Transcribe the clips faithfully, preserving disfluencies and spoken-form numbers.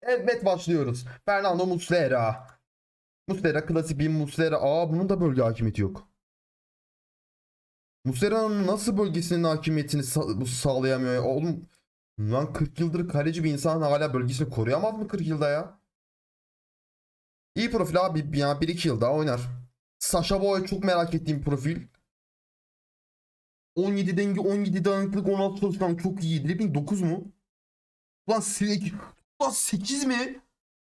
Evet başlıyoruz. Fernando Muslera. Muslera klasik bir Muslera. Aa bunun da bölge hakimiyeti yok. Muslera'nın nasıl bölgesinin hakimiyetini sa- sağlayamıyor ya? Oğlum lan kırk yıldır kaleci bir insan hala bölgesini koruyamaz mı kırk yılda ya? İyi profil abi ya bir iki yıl daha oynar. Sasha Boy çok merak ettiğim profil. on yedi denge, on yedi dayanıklık, on altı çalışkan çok iyi. Dribbling dokuz mu? Ulan sekiz, ulan sekiz mi?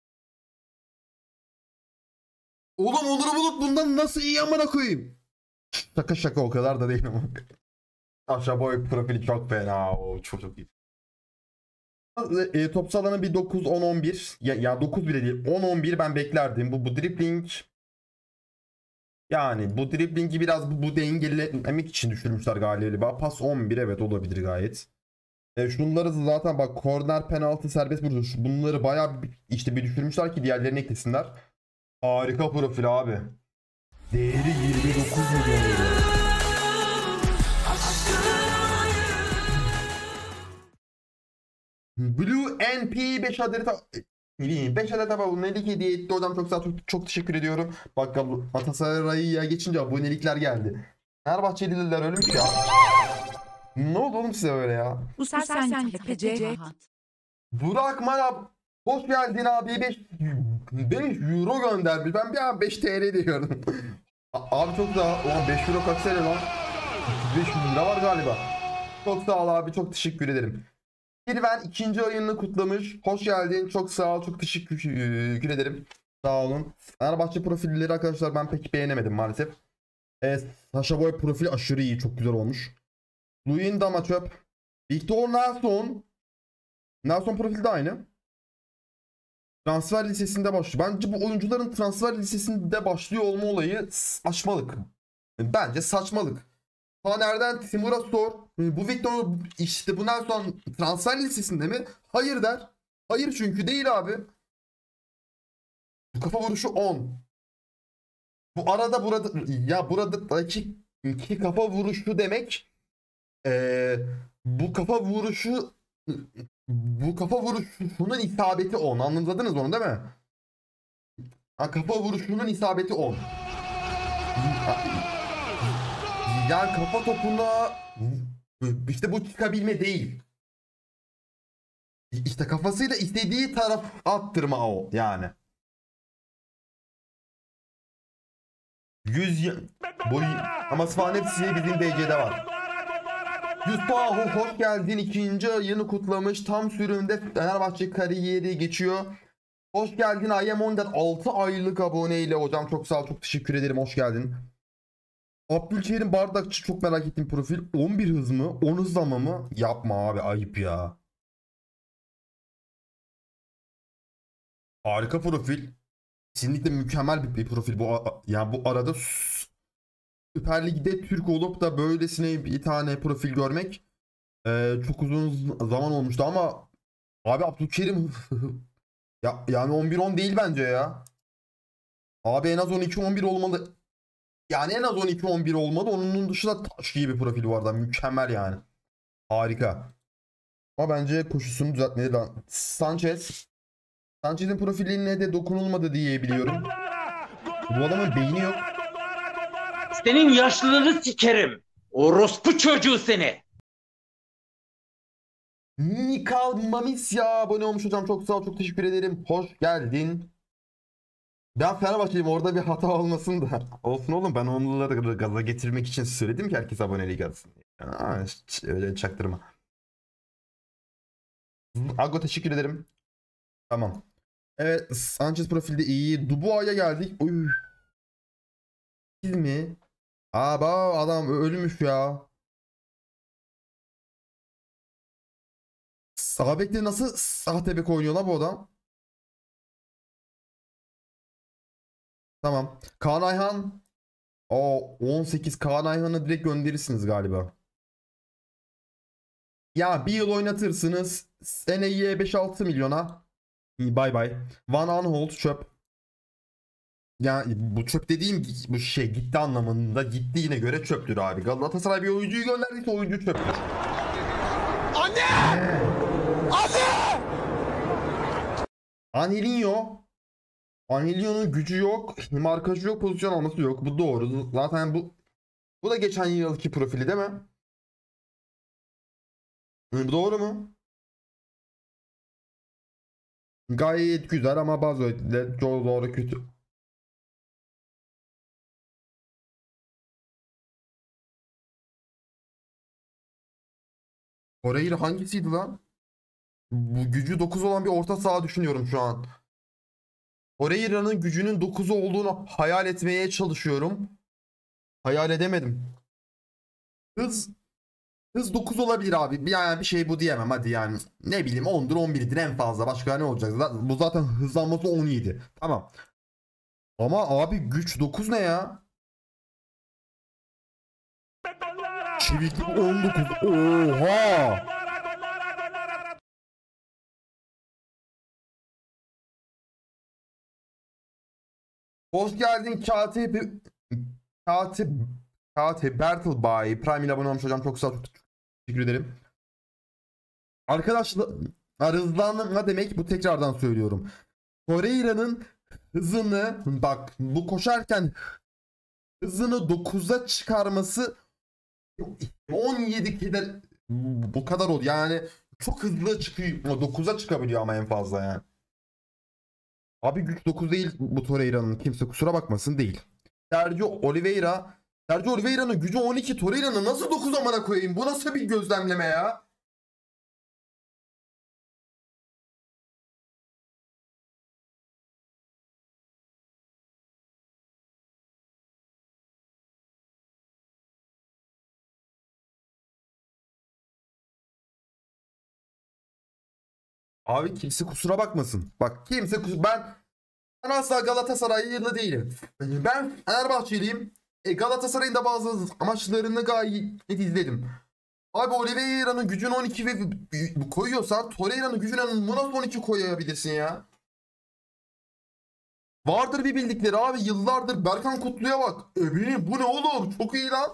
Oğlum Onur Bulut bundan nasıl iyi amına koyayım? Şaka şaka o kadar da değil ama. Sasha Boy profili çok fena. O çok çok iyi. E, top alanı bir dokuz, on, on bir. Ya, ya dokuz bile değil. on, on bir ben beklerdim. Bu, bu dribbling. Yani bu driblingi biraz bu, bu dengelemek için düşürmüşler galiba. Pas on bir evet olabilir gayet. E, şunları zaten bak korner, penaltı, serbest vuruş. Bunları bayağı bir, işte bir düşürmüşler ki diğerlerini eklesinler. Harika profil abi. Değeri yirmi dokuz milyon euro. Blue N P beş adet ne bileyim beş adet abonelik hediye etti. Hocam çok sağ çok, çok teşekkür ediyorum. Bak Galatasaray'a geçince abonelikler geldi. Fenerbahçeliler ölmüş ya. Ne oldu oğlum size öyle ya? Bu sersen T P C Burak Manap hoş geldin abi. beş euro göndermiş. Ben bir an beş T L diyorum. Abi çok da ulan beş euro kaç T L lan? beş yüz lira var galiba. Çok sağ ol abi. Çok teşekkür ederim. Kirven ikinci ayını kutlamış. Hoş geldin. Çok sağ ol. Çok teşekkür ederim. Sağ olun. Fenerbahçe profilleri arkadaşlar ben pek beğenemedim maalesef. Evet, Sasha Boy profili aşırı iyi. Çok güzel olmuş. Luyendama çöp. Victor Nelson. Nelson profili de aynı. Transfer listesinde başlıyor. Bence bu oyuncuların transfer listesinde başlıyor olma olayı saçmalık. Bence saçmalık. Taner'den Timur'a sor. Bu Victor işte bu Nelson transfer listesinde mi? Hayır der. Hayır çünkü değil abi. Bu kafa vuruşu on. Bu arada burada ya buradaki iki kafa vuruşu demek ee, bu kafa vuruşu bu kafa vuruşunun isabeti on. Anladınız onu değil mi? Ha, kafa vuruşunun isabeti on. Yani kafa topuna işte bu çıkabilme değil. İşte kafasıyla istediği taraf attırma o yani. yüz boy ama Svan hepsi bizim D C'de var. Yusufu hoş geldin. İkinci ayını kutlamış. Tam sürümde Fenerbahçe kariyeri geçiyor. Hoş geldin Ayamon'dan altı aylık aboneyle hocam çok sağ ol çok teşekkür ederim hoş geldin. Abdülkerim Bardakçı çok merak ettiğim profil on bir hız mı on hızlama mı yapma abi ayıp ya. Harika profil. Kesinlikle mükemmel bir, bir profil bu yani bu arada Süper Lig'de Türk olup da böylesine bir tane profil görmek e, çok uzun zaman olmuştu ama abi Abdülkerim ya yani on bir on değil bence ya. Abi en az on iki on bir olmalı. Yani en az on iki on bir olmalı. Onun dışında taş gibi bir profil var da mükemmel yani. Harika. Ama bence koşusunu düzeltmeli lan. Sanchez. Sanchez'in profiline de dokunulmadı diye biliyorum. Bu adamın beyni yok. Senin yaşlılığını sikerim. Orospu çocuğu seni. Nikal Mamisya abone olmuş hocam. Çok sağ ol. Çok teşekkür ederim. Hoş geldin. Ben Fenerbahçeliyim orada bir hata olmasın da. Olsun oğlum ben onları gaza getirmek için söyledim ki herkes aboneliği gelsin. Aa, öyle çaktırma. Ago teşekkür ederim. Tamam. Evet Sanchez profilde iyi. Dubois'a geldik. Uy. Siz mi? Aa bak adam ölmüş ya. Sağ bekle nasıl sahte bek oynuyor lan bu adam? Tamam. Kaan Ayhan. O on sekiz Kaan Ayhan'ı direkt gönderirsiniz galiba. Ya bir yıl oynatırsınız. Seneye beş altı milyona. Bay bay. Van Aanholt çöp. Ya bu çöp dediğim bu şey gitti anlamında gittiğine göre çöptür abi. Galatasaray bir oyuncuyu gönderdiyse oyuncu çöptür. Anne! Anne! Angelinho. Angelinho'nun gücü yok. Markajı yok. Pozisyon alması yok. Bu doğru. Zaten bu bu da geçen yılki profili değil mi? Bu doğru mu? Gayet güzel ama bazı öğetiler çok doğru kötü. Torreira hangisiydi lan? Bu gücü dokuz olan bir orta saha düşünüyorum şu an. Torreira'nın gücünün dokuz olduğunu hayal etmeye çalışıyorum. Hayal edemedim. Hız hız dokuz olabilir abi. Bir- Yani bir şey bu diyemem hadi yani. Ne bileyim ondur on birdir en fazla. Başka ne olacak? Zaten- Bu zaten hızlanması on yedi. Tamam. Ama abi güç dokuz ne ya? Çeviklik on dokuz. Oha! Hoş geldin Katip. Katip. Katip Bertel Bay. Prime ile abone olmuş hocam. Çok sağ ol. Çok teşekkür ederim. Arkadaşlar hızlanma demek bu, tekrardan söylüyorum. Torreira'nın hızını bak bu koşarken hızını dokuza çıkarması on yedi kadar bu kadar oldu. Yani çok hızlı çıkıyor. dokuza çıkabiliyor ama en fazla yani. Abi güç dokuz değil bu Torreira'nın. Kimse kusura bakmasın değil. Sergio Oliveira. Sergio Oliveira'nın gücü on iki. Torreira'nın nasıl dokuz amına koyayım? Bu nasıl bir gözlemleme ya? Abi kimse kusura bakmasın. Bak kimse kus ben ben asla Galatasaraylı değilim. Ben Fenerbahçeliyim. E, Galatasaray'ın da bazı amaçlarını gayet izledim. Abi Oliveira'nın gücünü on iki ve koyuyorsan Torreira'nın gücünü nasıl on iki koyabilirsin ya? Vardır bir bildikleri abi yıllardır. Berkan Kutlu'ya bak. Eminim bu ne oğlum? Çok iyi lan.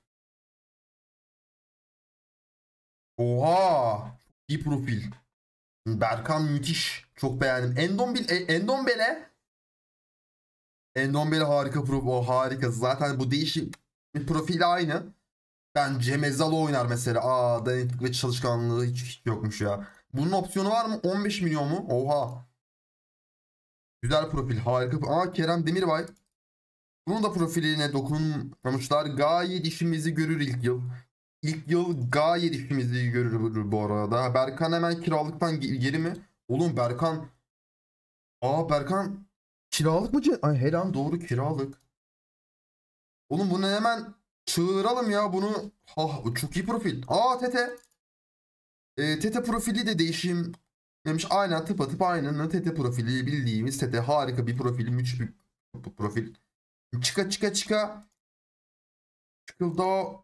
Oha. İyi profil. Berkan müthiş. Çok beğendim. Endombil, e, Endombele. Endombele harika profil. O harika. Zaten bu değişik profili aynı. Bence Mezzalo oynar mesela. Aa dayanıklık ve çalışkanlığı hiç, hiç yokmuş ya. Bunun opsiyonu var mı? on beş milyon mu? Oha. Güzel profil. Harika. Aa Kerem Demirbay. Bunun da profiline dokunmamışlar. Gayet işimizi görür ilk yıl. İlk yıl gayet işimizi görür bu arada. Berkan hemen kiralıktan ge- geri mi? Oğlum Berkan. Aa Berkan kiralık mı? ce- Ay helal doğru kiralık. Oğlum bunu hemen çağıralım ya bunu. Ah çok iyi profil. Aa Tete. E, Tete profili de değişim demiş. Aynen tıpatıp aynı. Tete profili bildiğimiz Tete harika bir profil. Müthiş bir profil. Çıka çıka çıka. Çıkıldı o.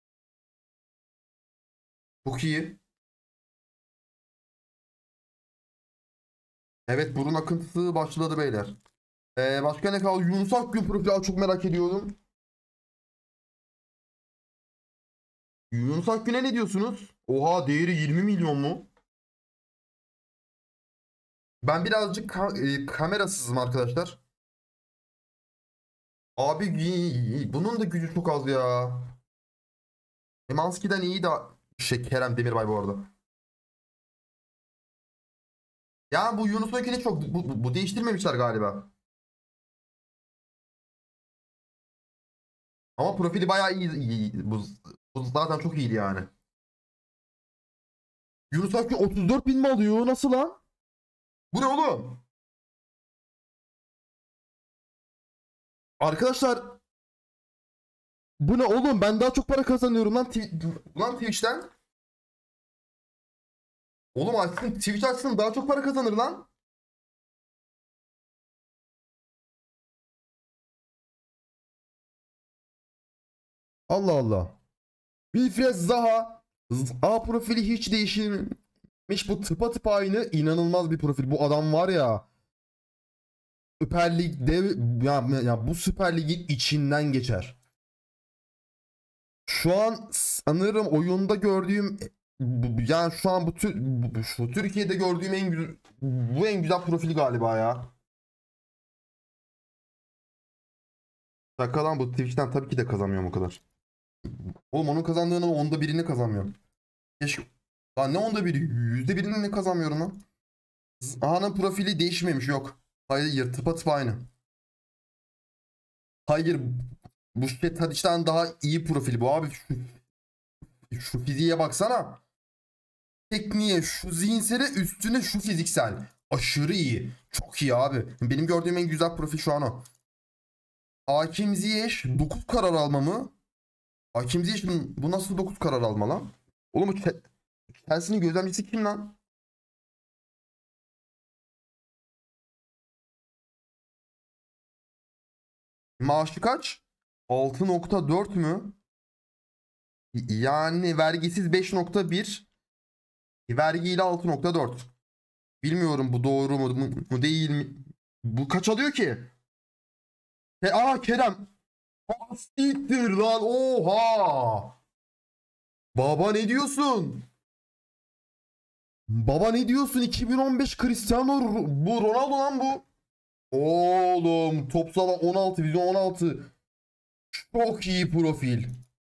Çok iyi. Evet burun akıntısı başladı beyler. Ee, başka ne kaldı? Yunus Akgün profili çok merak ediyordum. Yunus Akgün'e ne diyorsunuz? Oha değeri yirmi milyon mu? Ben birazcık ka- e, kamerasızım arkadaşlar. Abi y- bunun da gücü çok az ya. Emanski'den iyi de şey Kerem Demirbay bu arada. Ya bu Yunus Akgün'ü çok bu, bu, bu değiştirmemişler galiba. Ama profili bayağı iyi. iyi. Bu, bu zaten çok iyiydi yani. Yunus Akgün otuz dört bin mi alıyor? Nasıl lan? Bu ne oğlum? Arkadaşlar bu ne oğlum? Ben daha çok para kazanıyorum lan, Tw- lan Twitch'ten. Oğlum açsın Twitch açsın daha çok para kazanır lan. Allah Allah. Wilfried Zaha. A profili hiç değişmemiş. Bu tıpa tıpa aynı. İnanılmaz bir profil. Bu adam var ya. Süper Lig'de ya, ya bu Süper Lig'in içinden geçer. Şu an sanırım oyunda gördüğüm bu- yani şu an bu, tür, bu- şu Türkiye'de gördüğüm en güzel, bu en güzel profil galiba ya. Şaka lan, bu Twitch'ten tabii ki de kazanmıyorum o kadar. Oğlum onun kazandığının onda birini kazanmıyorum. Keşke. Lan ne onda biri? Yüzde birini ne kazanmıyorum lan? Aha'nın profili değişmemiş, yok. Hayır, tıpatıp aynı. Hayır, bu şey Tadiç'ten daha iyi profil bu abi. Şu, şu fiziğe baksana. Tekniğe, şu zihinsele, üstüne şu fiziksel. Aşırı iyi. Çok iyi abi. Benim gördüğüm en güzel profil şu an o. Hakim Ziyech dokuz karar alma mı? Hakim Ziyech'in bu nasıl dokuz karar alma lan? Oğlum bu Ch- Chelsea'nin gözlemcisi kim lan? Maaşı kaç? altı nokta dört mü? Yani vergisiz beş nokta bir. Vergiyle altı nokta dört. Bilmiyorum bu doğru mu, mu, mu değil mi? Bu kaç alıyor ki? He, aa Kerem. Siktir lan, oha. Baba ne diyorsun? Baba ne diyorsun? iki bin on beş Cristiano Ro- bu Ronaldo lan bu. Oğlum top sala on altı, vizyon on altı. Çok iyi profil.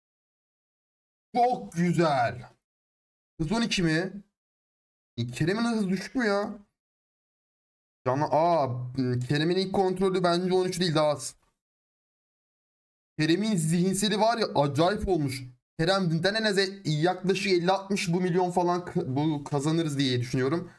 Çok güzel. Hız on iki mi? E, Kerem'in hız düşük mü ya? Canlı aa Kerem'in ilk kontrolü bence on üç değil, daha az. Kerem'in zihinseli var ya, acayip olmuş. Kerem'den en az yaklaşık elli altmış bu milyon falan k- bu kazanırız diye düşünüyorum.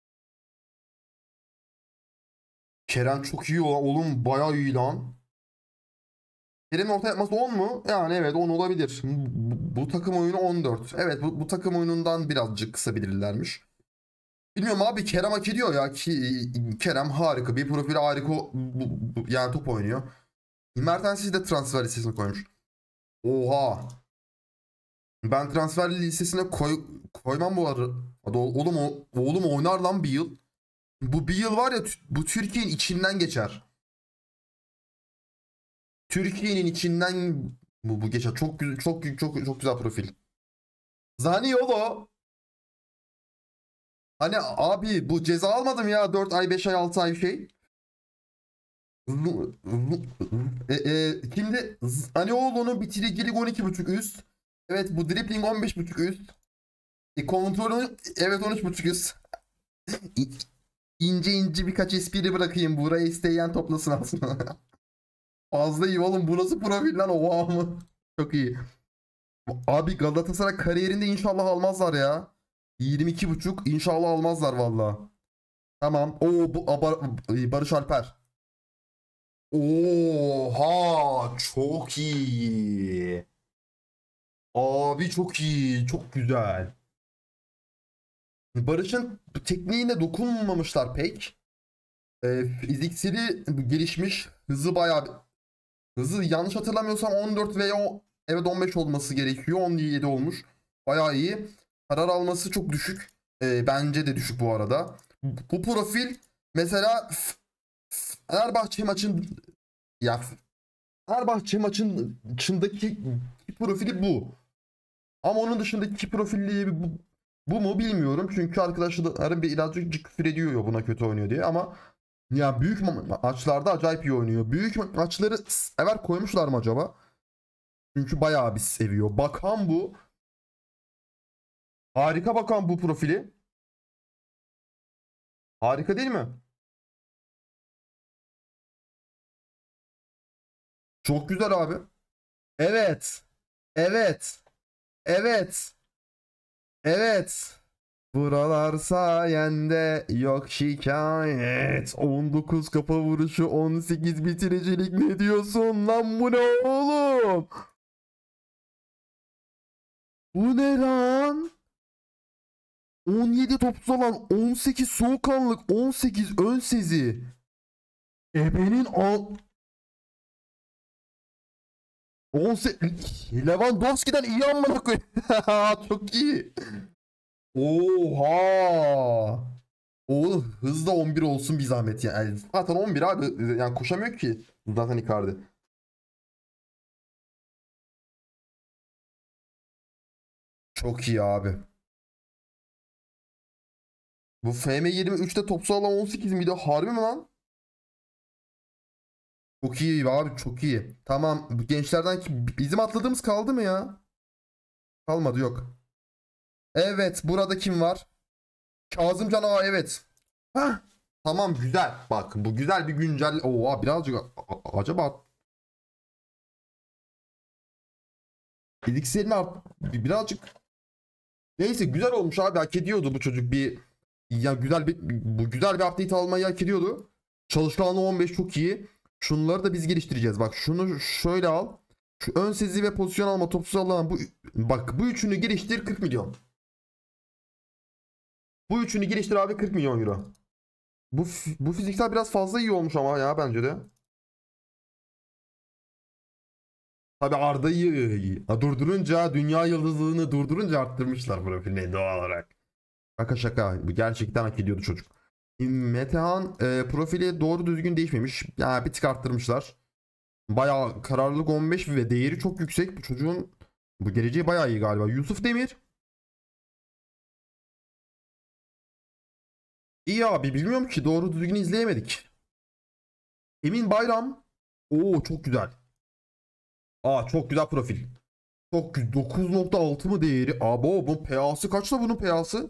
Kerem çok iyi oğlum, bayağı iyi lan. Kerem'in orta yapması on mu? Yani evet, on olabilir. Bu, bu takım oyunu on dört. Evet, bu, bu takım oyunundan birazcık kısabilirlermiş. Bilmiyorum abi, Kerem hak ediyor ya ki Kerem harika bir profil, harika bu- bu- yani top oynuyor. Mertens'i de transfer listesine koymuş. Oha. Ben transfer listesine koy, koymam bu arada. Hadi ol- oğlum o- oğlum oynar lan bir yıl. Bu bir yıl var ya, tü- bu Türkiye'nin içinden geçer. Türkiye'nin içinden bu, bu geçer. Çok güzel, çok çok çok güzel profil. Zaniolo. Hani abi bu ceza almadım ya, dört ay beş ay altı ay şey. E, e, şimdi Zaniolo'nun bitiricilik on iki buçuk üst. Evet, bu dribbling on beş buçuk üst. E, kontrolü evet on üç buçuk üst. İnce ince birkaç espri bırakayım. Burayı isteyen toplasın aslında. Fazla iyi oğlum. Bu nasıl profil lan? Oha mı? Çok iyi. Abi Galatasaray kariyerinde inşallah almazlar ya. yirmi iki buçuk inşallah almazlar valla. Tamam. Oo bu Aba- Barış Alper. Oha çok iyi. Abi çok iyi. Çok güzel. Barış'ın tekniğine dokunmamışlar pek. Ee, fizikseli gelişmiş. Hızı bayağı. Hızı yanlış hatırlamıyorsam on dört veya o- evet on beş olması gerekiyor. on yedi olmuş. Bayağı iyi. Karar alması çok düşük. Ee, bence de düşük bu arada. Bu profil mesela F- Fenerbahçe maçın ya Fenerbahçe maçın içindeki profili bu. Ama onun dışındaki profili bu, bu mu bilmiyorum. Çünkü arkadaşlarım birazcık küfür ediyor buna kötü oynuyor diye, ama ya büyük ma- maçlarda acayip iyi oynuyor. Büyük ma- maçları sever koymuşlar mı acaba? Çünkü bayağı bir seviyor. Bakan bu. Harika, bakan bu profili. Harika değil mi? Çok güzel abi. Evet. Evet. Evet. Evet. Buralar sayende yok şikayet. on dokuz kafa vuruşu, on sekiz bitiricilik, ne diyorsun lan, bu ne oğlum? Bu ne lan? on yedi topsuz alan, on sekiz soğukkanlılık, on sekiz ön sezi. Ebenin al... on sekiz... Lewandowski'den iyi amına koyayım. Çok iyi. Oha. O hızla on bir olsun bir zahmet yani. Zaten on bir abi. Yani koşamıyor ki. Zaten Icardi. Çok iyi abi. Bu F M yirmi üçte topsala on sekiz miydi? Harbi mi lan? Çok iyi abi, çok iyi. Tamam, bu gençlerden ki bizim atladığımız kaldı mı ya? Kalmadı, yok. Evet, burada kim var? Kazımcan, aa evet. Hah. Tamam, güzel. Bak bu güzel bir güncel. Oo, birazcık a- a- acaba ediklerini art birazcık, neyse güzel olmuş abi, hak ediyordu bu çocuk bir, ya güzel bir, bu güzel bir update almayı hak ediyordu. Çalışkanlığı on beş çok iyi. Şunları da biz geliştireceğiz. Bak şunu şöyle al. Şu ön sezi ve pozisyon alma, topsuz alan, bu bak bu üçünü geliştir, kırk milyon. Bu üçünü geliştir abi, kırk milyon euro. Bu bu fiziksel biraz fazla iyi olmuş ama ya, bence de. Tabi Arda'yı ha, durdurunca, dünya yıldızlığını durdurunca arttırmışlar profilini doğal olarak. Şaka şaka. Bu gerçekten hak ediyordu çocuk. Metehan e, profili doğru düzgün değişmemiş. Yani bir tık arttırmışlar. Bayağı kararlılık on beş ve değeri çok yüksek. Bu çocuğun bu geleceği bayağı iyi galiba. Yusuf Demir. İyi abi, bilmiyorum ki, doğru düzgün izleyemedik. Emin Bayram. Oo, çok güzel. Aa, çok güzel profil. Çok güzel. dokuz nokta altı mı değeri? Abo, bu P A'sı kaçta bunun P A'sı?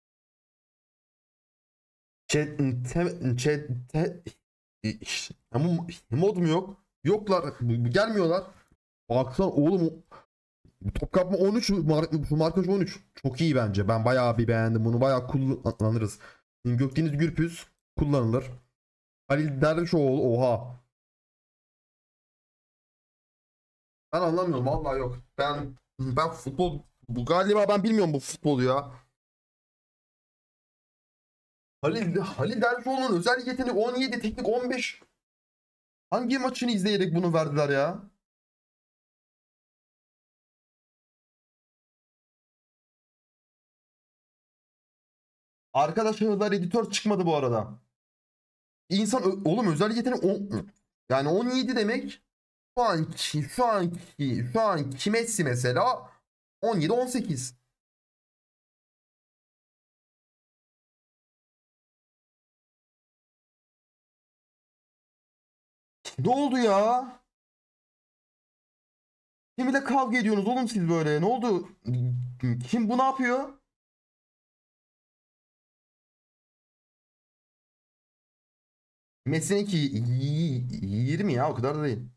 Chat, te, chat, te, ama mod mu yok? Yoklar. Gelmiyorlar. Baksana oğlum, top kapma on üç, mar markaj on üç. Çok iyi bence. Ben bayağı bir beğendim bunu. Bayağı kullanırız. Gökdeniz Gürpüz kullanılır. Halil Dervişoğlu, oha. Ben anlamıyorum vallahi, yok. Ben ben futbol, bu galiba ben bilmiyorum bu futbolu ya. Halil Halil Dervişoğlu'nun özel yeteneği on yedi, teknik on beş. Hangi maçını izleyerek bunu verdiler ya? Arkadaşlar editör çıkmadı bu arada. İnsan oğlum, özel yetenek on, yani on yedi demek, şu anki şu anki şu anki Messi mesela on yedi on sekiz. Ne oldu ya? Kim ile kavga ediyorsunuz oğlum siz böyle? Ne oldu? Kim bu, ne yapıyor? Messi'ninki yirmi ya, o kadar da değil.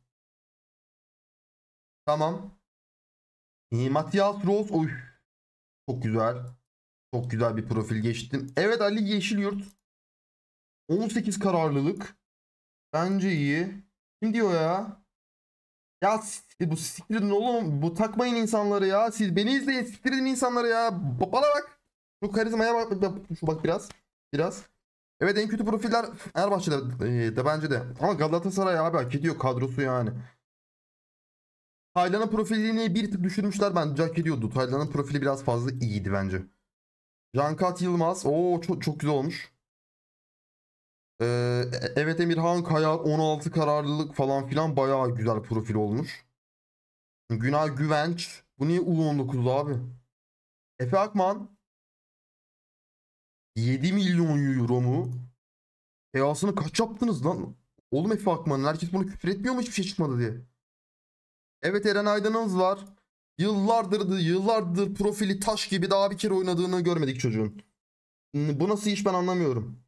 Tamam. E, Matias Rose, oy, çok güzel. Çok güzel bir profil geçtin. Evet, Ali Yeşilyurt. on sekiz kararlılık. Bence iyi. Kim diyor ya? Ya s- bu siktirin oğlum. Bu takmayın insanları ya. Siz beni izleyin. Siktirin insanları ya. Ba- Bana bak. Şu karizmaya bak. bak- Şu bak biraz. Biraz. Evet, en kötü profiller Fenerbahçe'de e, de bence de. Ama Galatasaray abi hak ediyor kadrosu yani. Taylan'ın profilini bir tık düşürmüşler, bence hak ediyordu. Taylan'ın profili biraz fazla iyiydi bence. Cankat Yılmaz. Oo, çok, çok güzel olmuş. Ee, evet, Emirhan Kaya on altı kararlılık falan filan, bayağı güzel profil olmuş. Günay Güvenç. Bu niye U on dokuz abi? Efe Akman. yedi milyon euro mu? P A'sını kaç yaptınız lan? Oğlum Efe Akman'ın, herkes bunu küfür etmiyor mu hiçbir şey çıkmadı diye? Evet, Eren Aydın'ımız var. Yıllardır yıllardır profili taş gibi, daha bir kere oynadığını görmedik çocuğun. Bu nasıl iş, ben anlamıyorum.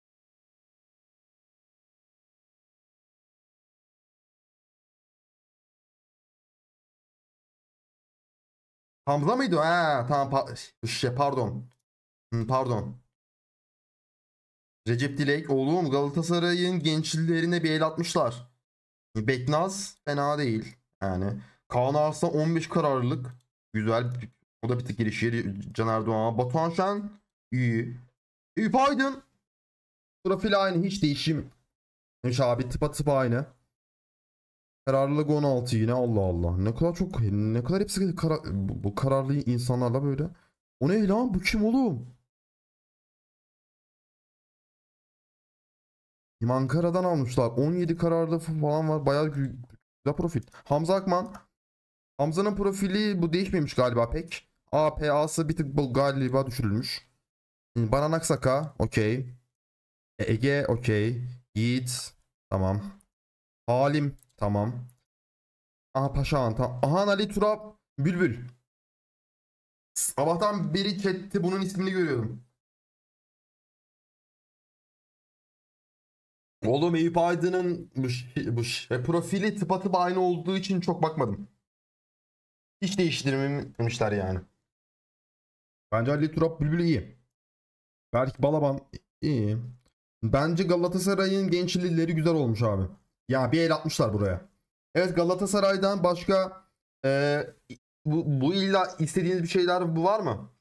Hamza mıydı o? Ha, tamam, pa şey, pardon. Hı, pardon. Recep Dilek, oğlum Galatasaray'ın gençlerine bir el atmışlar. Beknaz fena değil. Yani Kaan Arslan on beş kararlılık. Güzel. O da bir tık gelişir. Caner Doğan. Batuhan Şen iyi. Eyüp Aydın. Profil aynı, hiç değişim. Hiç abi, tıpa tıpa aynı. Kararlılık on altı yine, Allah Allah. Ne kadar çok, ne kadar hepsi kara, bu, bu kararlı insanlarla böyle. O ne lan, bu kim oğlum? Ankara'dan almışlar. on yedi kararlı falan var. Bayağı güzel profil. Hamza Akman. Hamza'nın profili bu değişmemiş galiba pek. A P A'sı bir tık bu galiba düşürülmüş. Baran Aksaka okey. E, Ege okey. Yiğit tamam. Halim tamam. Aha Paşahan tamam. Ahan Ali Turap Bülbül. Sabahtan beri chatte bunun ismini görüyorum. Oğlum Eyüp Aydın'ın bu, ş- bu ş- profili tıpatıp aynı olduğu için çok bakmadım. Hiç değiştirmemişler yani. Bence Ali Turap Bülbül iyi. Berk Balaban iyi. Bence Galatasaray'ın gençlileri güzel olmuş abi. Ya bir el atmışlar buraya. Evet Galatasaray'dan başka e, bu, bu illa istediğiniz bir şeyler bu var mı?